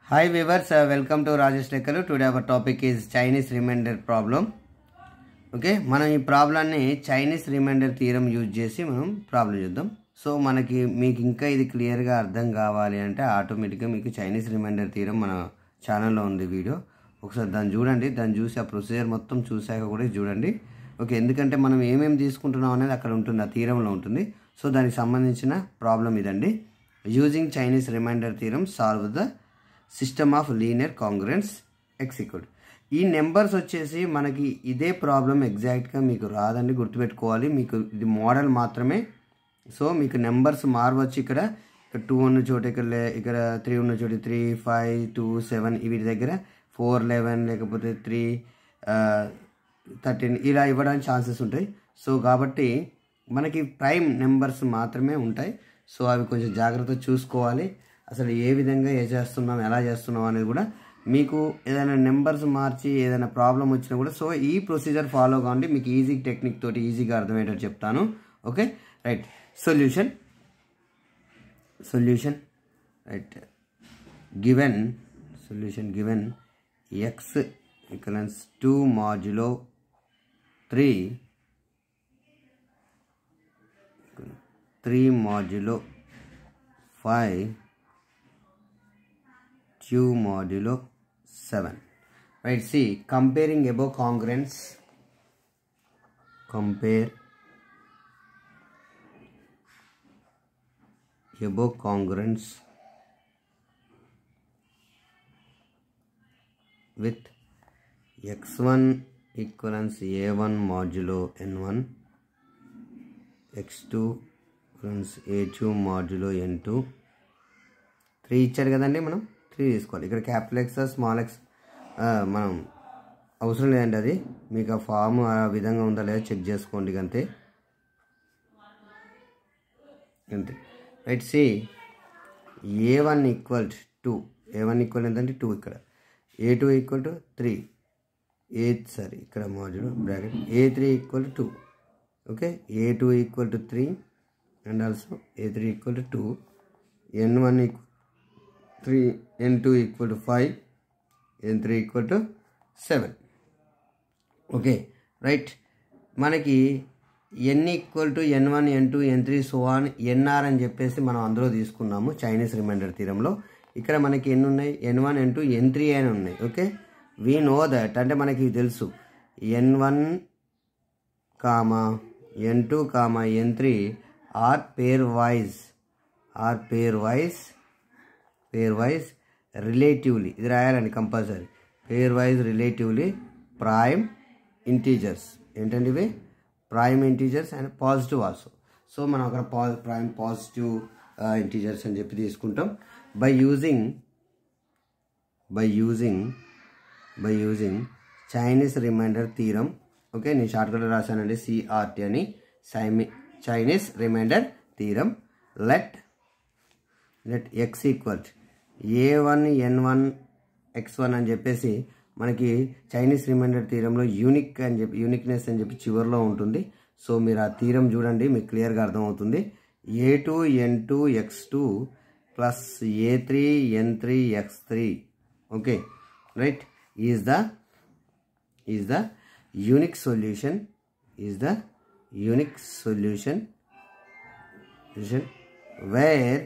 Hi viewers, welcome to Rajesh Lekkalu. Today our topic is Chinese remainder problem. Okay, మనం ఈ ప్రాబ్లమ్ని Chinese remainder theorem use చేసి మనం problem చూద్దాం. So మనకి మీకు ఇంకా ఇది క్లియర్గా అర్థం కావాలి అంటే ఆటోమేటిక్గా మీకు చైనీస్ రిమైండర్ థియరం మన ఛానల్లో ఉంది వీడియో. ఒకసారి దాన్ని చూడండి, దాన్ని చూసి ఆ ప్రొసీజర్ మొత్తం చూసాక కూడా చూడండి. ఓకే, ఎందుకంటే మనం ఏమేమి తీసుకుంటున్నాం అనేది అక్కడ ఉంటుంది, ఆ థియరంలో ఉంటుంది. సో దానికి సంబంధించిన ప్రాబ్లం ఇదండి. Using Chinese remainder theorem solve the system of linear congruence x equal. ఈ నెంబర్స్ వచ్చేసి మనకి ఇదే ప్రాబ్లం ఎగ్జాక్ట్గా మీకు రాదండి, గుర్తుపెట్టుకోవాలి. మీకు ఇది మోడల్ మాత్రమే. సో మీకు నెంబర్స్ మారవచ్చు. ఇక్కడ 2 ఉన్న చోట ఇక్కడ 3 ఉన్న చోట 3, 5, 2, 7 వీటి దగ్గర 4, 11 లేకపోతే 3, 13 ఇలా ఇవ్వడానికి ఛాన్సెస్ ఉంటాయి. సో కాబట్టి మనకి ప్రైమ్ నెంబర్స్ మాత్రమే ఉంటాయి. సో అవి కొంచెం జాగ్రత్త చూసుకోవాలి. అసలు ఏ విధంగా చేస్తున్నాం, ఎలా చేస్తున్నాం అనేది కూడా మీకు ఏదైనా నెంబర్స్ మార్చి ఏదైనా ప్రాబ్లం వచ్చినా కూడా సో ఈ ప్రొసీజర్ ఫాలో కావండి. మీకు ఈజీ టెక్నిక్ తోటి ఈజీగా అర్థమయ్యేటట్టు చెప్తాను. Okay right. Solution right. Given x equals 2 modulo 3 modulo 5 2 modulo 7. Right, see, comparing above congruence, compare above congruence with x1 equals a1 modulo n1, x2 equals a2 modulo n2. 3 ఇచ్చారు కదండి, మనం 3 తీసుకోవాలి. ఇక్కడ capital X small X మనం అవసరం లేదండి, అది మీకు ఆ ఫామ్ ఆ విధంగా ఉందా లేదా చెక్ చేసుకోండి అంతే. Right. C a1 equal 2, a1 equal ఎంతంటే 2, ఇక్కడ a2 ఈక్వల్ టు 3, ఇక్కడ modulo bracket a3 equal to 2. Okay, a2 equal to 3 and also a3 equal to 2, n1 equal 3, n2 equal to 5, n3 equal to 7. Okay right. మనకి n equal to n1, n2, n3 so on nr అని చెప్పేసి మనం అందులో తీసుకున్నాము Chinese reminder థియరంలో. ఇక్కడ మనకి ఎన్ని ఉన్నాయి, n1, n2, n3 అని ఉన్నాయి. ఓకే, వీ నో దట్, అంటే మనకి తెలుసు n1, n2, n3 are pair wise relatively, ఇది రాయాలండి compulsory. Pairwise relatively prime integers. ఏంటండి ఇవి? Prime integers and positive also. So మనం అక్కడ ప్రైమ్ పాజిటివ్ ఇంటీజర్స్ అని చెప్పి తీసుకుంటాం. By using Chinese remainder theorem. Okay, నేను షార్ట్కట్లో రాశానండి CRT అని, Chinese remainder theorem. Let x equal a1 n1 x1 అని చెప్పేసి మనకి చైనీస్ రిమైండర్ థియరంలో యూనిక్నెస్ అని చెప్పి చివరిలో ఉంటుంది. సో మీరు ఆ థియరం చూడండి, మీకు క్లియర్గా అర్థమవుతుంది. a2 n2 x2 plus a3 n3 x3. Okay right, is the unique solution where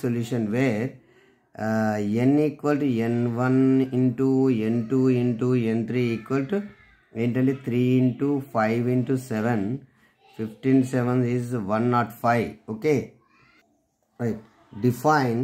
n equal to n1 into n2 into n3 equal to ఏంటంటే 3 into 5 into 7, 15 7 is 105. Okay right. Define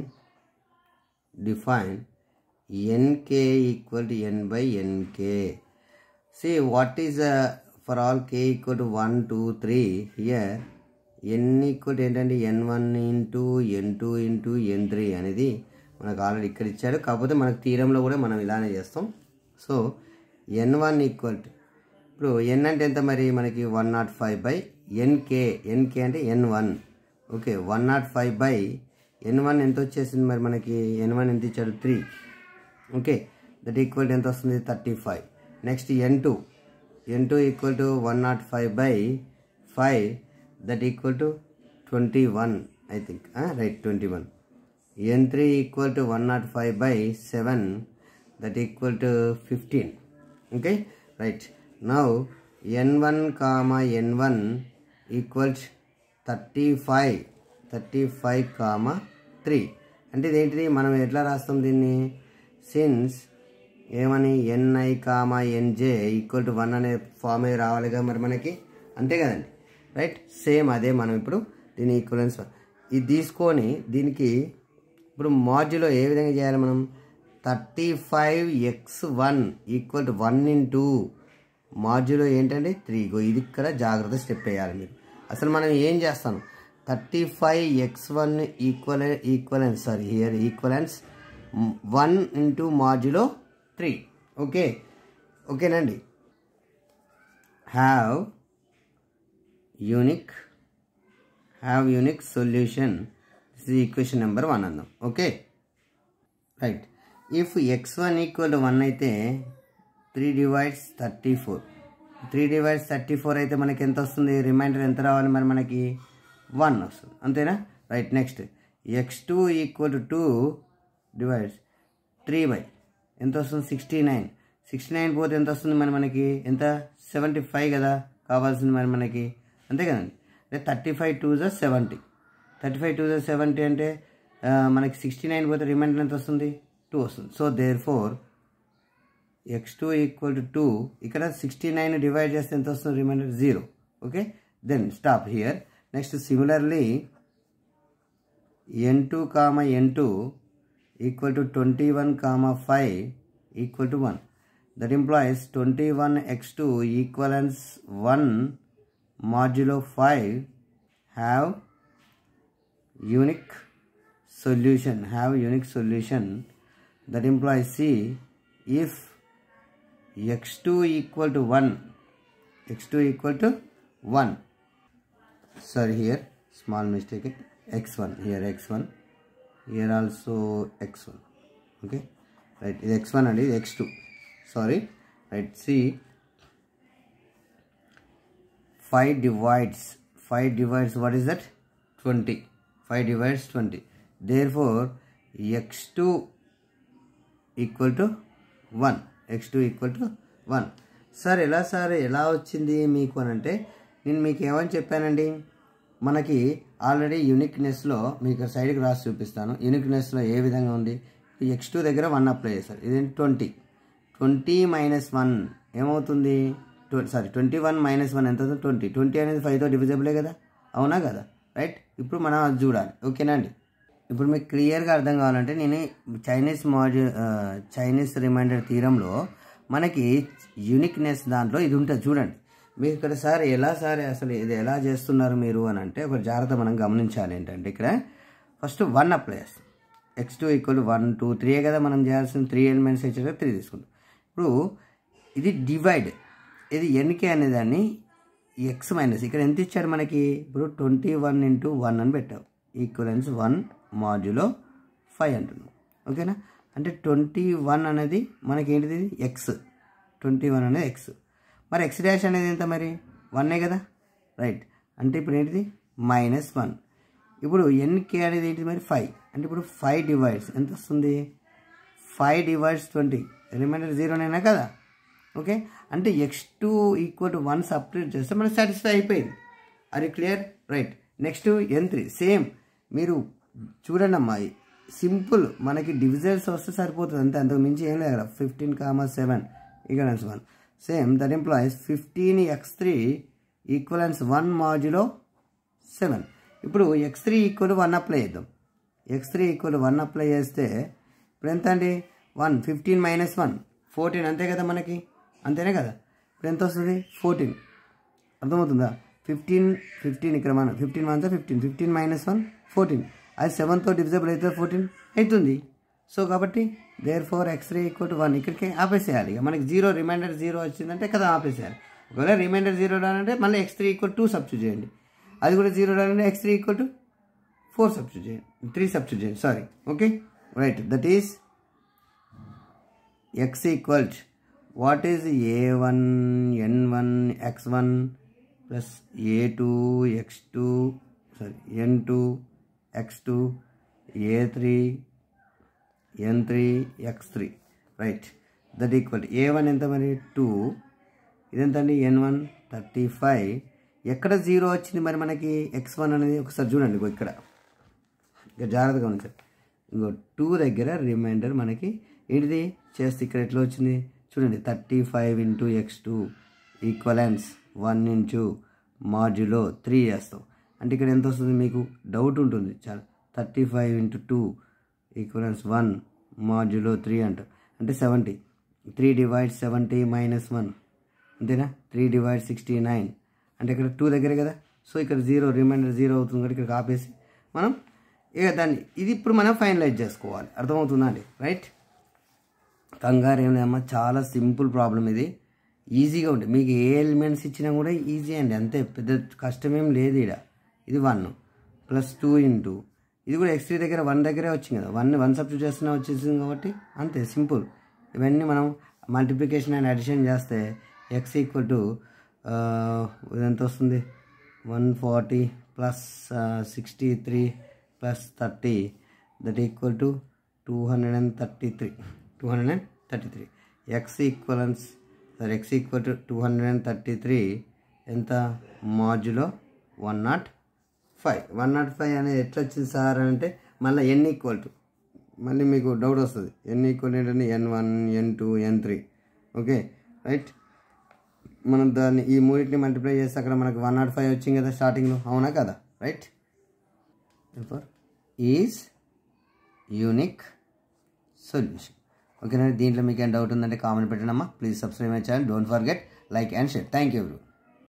nk equal to n by nk. See what is for all k equal to 1, 2, 3 here n equal ఏంటంటే n1 into n2 into n3 అనేది మనకు already ఇక్కడ ఇచ్చాడు. కాకపోతే మనకు థియరంలో కూడా మనం ఇలానే చేస్తాం. సో n1 ఈక్వల్ టు, ఇప్పుడు n అంటే ఎంత మరి మనకి 105 బై nk అంటే n1. ఓకే, 105 బై n1 ఎంత వచ్చేసింది మరి మనకి, n1 ఎంత ఇచ్చాడు 3. ఓకే, దట్ ఈక్వల్ ఎంత వస్తుంది 35. Next n2 equal to 105 by 5, that equal to 21, I think. Right, 21. n3 equal to 105 by 7, that equal to 15. Okay, right. Now n1 comma n1 equals 35 comma 3. అంటే ఇదేంటిది, మనం ఎట్లా రాస్తాం దీన్ని? సిన్స్ ఏమని ni comma nj equal to 1 అనే form రావాలిగా మరి మనకి, అంతే కదండి, రైట్? సేమ్ అదే మనం ఇప్పుడు దీని ఈక్వలెన్స్ ఇది తీసుకొని దీనికి ఇప్పుడు మాడ్యులో ఏ విధంగా చేయాలి మనం? 35x1 equal to 1 into modulo ఏంటంటే 3. ఇది ఇక్కడ జాగ్రత్త స్టెప్ వేయాలి మీరు. అసలు మనం ఏం చేస్తాం? 35x1 equivalence here equivalence 1 into modulo 3. ఓకేనండి. Have unique solution. This is equation number 1 అందాం. Okay, right. If x1 equal to 1 అయితే 3 డివైడ్స్ 34 అయితే మనకి ఎంత వస్తుంది? రిమైండర్ ఎంత రావాలి మరి మనకి? 1 వస్తుంది, అంతేనా? Right. Next x2 equal to 2 divides 3 by ఎంత వస్తుంది? 69 పోతే ఎంత వస్తుంది మరి మనకి? ఎంత? 75 కదా కావాల్సింది మరి మనకి, అంతే కదండి. 35 2 = 70. 35 2 = 70 అంటే మనకి 69 పోతే రిమైండర్ ఎంత వస్తుంది? 2 వస్తుంది. So therefore x2 equal to 2. ఇక్కడ 69 డివైడ్ చేస్తే ఎంత వస్తుంది? Remainder 0. Okay, then stop here. Next similarly n2 comma n2 equal to 21 comma 5 equal to 1. That implies 21x2 equivalence 1 modulo 5 have unique solution. That implies C, if x2 equal to 1, sorry, here small mistake, x1, here also x1. Okay, right, this x1 and this x2, sorry, right. See, 5 divides what is that? 20. 5 divides 20. Therefore x2 equal to 1. Sir ఎలా వచ్చింది మీకు అని అంటే, నేను మీకు ఏమని చెప్పానండి, మనకి ఆల్రెడీ యూనిక్నెస్లో మీకు సైడ్కి రాసి చూపిస్తాను. యూనిక్నెస్లో ఏ విధంగా ఉంది? x2 దగ్గర 1 అప్లై చేస్తారు. ఇది 20 మైనస్ 1 ఏమవుతుంది? 21 మైనస్ 1 ఎంత అవుతుంది? 20 అనేది 5తో డివిజబులే కదా, అవునా కదా? రైట్. ఇప్పుడు మనం అది చూడాలి. ఓకేనా అండి? ఇప్పుడు మీకు క్లియర్గా అర్థం కావాలంటే నేను చైనీస్ రిమైండర్ థీరంలో మనకి యూనిక్నెస్ దాంట్లో ఇది ఉంటుంది చూడండి. మీకు ఇక్కడ అసలు ఇది ఎలా చేస్తున్నారు మీరు అని అంటే, ఒక జాగ్రత్త మనం గమనించాలి. ఏంటంటే ఇక్కడ ఫస్ట్ 1 అప్లై చేస్తాం. x2 ఈక్వల్ టు 1 2 3 కదా మనం చేయాల్సిన. 3 ఎలిమెంట్స్ ఇచ్చాక 3 తీసుకుంటాం. ఇప్పుడు ఇది డివైడ్, ఇది ఎన్కే అనేదాన్ని x మైనస్ ఇక్కడ ఎంత ఇచ్చాడు మనకి? ఇప్పుడు 21 ఇంటూ 1 అని పెట్టావు, ఈక్వలెన్స్ 1 మాడ్యులో 5 అంటున్నాం. ఓకేనా? అంటే 21 అనేది మనకి ఏంటిది? ఎక్స్. 21 అనేది ఎక్స్. మరి ఎక్స్ డాష్ అనేది ఎంత మరి? 1 కదా, రైట్. అంటే ఇప్పుడు ఏంటిది? -1. ఇప్పుడు ఎన్కే అనేది ఏంటిది మరి? 5. అంటే ఇప్పుడు 5 డివైడ్స్ ఎంత వస్తుంది? 5 డివైడ్స్ 20, రిమైండర్ 0 కదా. ఓకే, అంటే x2 ఈక్వల్ టు 1 సపరేట్ చేస్తే మనకు సాటిస్ఫై అయిపోయింది. అది clear, right. Next n3 same. మీరు చూడండి అమ్మా, సింపుల్, మనకి డివిజల్స్ వస్తే సరిపోతుంది అంతే, అంతకు మించి ఏం లేదు. 15, 7 equivalence 1. Same that implies 15x3 equivalence 1 modulo 7. ఇప్పుడు x3 ఈక్వల్ టు 1 అప్లై చేద్దాం. x3 ఈక్వల్ టు 1 అప్లై చేస్తే ఇప్పుడు ఎంత అండి? 1 15 మైనస్ 1 14 అంతే కదా మనకి, అంతేనే కదా. ఇప్పుడు ఎంత వస్తుంది? 14. అర్థమవుతుందా? 15 ఇక్కడ మనం 15 1 15 మైనస్ 1 14. అది 7తో డివిజబుల్ అయితే 14 అవుతుంది. సో కాబట్టి there four x3 equal to 1 ఇక్కడికి ఆపేసేయాలి. ఇక మనకి 0 రిమైండర్ 0 వచ్చిందంటే కదా ఆపేసేయాలి. ఒకవేళ రిమైండర్ 0 రానంటే మళ్ళీ x3 ఈక్వల్ 2 సబ్స్టిట్యూట్ చేయండి. అది కూడా 0 రానంటే x3 ఈక్వల్ టు 4 సబ్స్టిట్యూట్ చేయండి, 3 సబ్స్టిట్యూట్ చేయండి, sorry. Okay, right. That is x equal what is a1 n1 x1 plus a2 x2 n2 x2 a3 n3 x3 right. That equal a1 ఎంత మరి 2, ఇదెంతండి n1 35. ఎక్కడ 0 వచ్చింది మరి మనకి x1 అనేది ఒకసారి చూడండి. ఇక్కడ జాగ్రత్తగా ఉంచారు. ఇంకో 2 దగ్గర రిమైండర్ మనకి ఏంటిది చేస్తే ఇక్కడ ఎట్లా వచ్చింది చూడండి. 35 into x2 equivalence 1 into modulo 3 చేస్తాం. అంటే ఇక్కడ ఎంత వస్తుంది మీకు డౌట్ ఉంటుంది చాలా. 35 ఇంటూ 2 ఈక్వలెన్స్ 1 మాడ్యులో 3 అంటాం. అంటే 70. 3 డివైడ్ 70 మైనస్ 1 అంతేనా. 3 డివైడ్ 69 అంటే ఇక్కడ 2 దగ్గరే కదా. సో ఇక్కడ 0 రిమైండర్ 0 అవుతుంది కాబట్టి ఇక్కడ ఆపేసి మనం ఇక దాన్ని ఇది ఇప్పుడు మనం ఫైనలైజ్ చేసుకోవాలి. అర్థమవుతుందా అండి? రైట్. కంగారు ఏం లేదమ్మా, చాలా సింపుల్ ప్రాబ్లం ఇది. ఈజీగా ఉంటుంది. మీకు ఏ ఎలిమెంట్స్ ఇచ్చినా కూడా ఈజీ అండి, అంతే పెద్ద కష్టమేం లేదు. ఇక్కడ ఇది 1 ప్లస్ 2 ఇంటూ ఇది కూడా x3 దగ్గర 1 దగ్గరే వచ్చింది కదా. 1 సబ్స్టిట్యూట్ చేస్తున్నా వచ్చేసింది కాబట్టి అంతే సింపుల్. ఇవన్నీ మనం మల్టిప్లికేషన్ అండ్ అడిషన్ చేస్తే x ఈక్వల్ టు ఎంత వస్తుంది 140 plus 63 plus 30 that equal to 233. x equal to 233 ఎంత మాడ్యులో 105 అనేది ఎట్లా వచ్చింది సార్ అంటే మళ్ళీ n ఈక్వల్ టు మళ్ళీ మీకు డౌట్ వస్తుంది. n ఈక్వల్ ఏంటంటే n1 n2 n3. Okay right. మనం దాన్ని ఈ మూడింటిని మల్టిప్లై చేస్తే అక్కడ మనకు 105 వచ్చింది కదా స్టార్టింగ్లో, అవునా కదా? రైట్. Is unique solution. ఓకేనా? దీంట్లో మీకు ఏం డౌట్ ఉందంటే కామెంట్ పెట్టండి అమ్మా. Please subscribe my channel. Don't forget like and share. Thank you.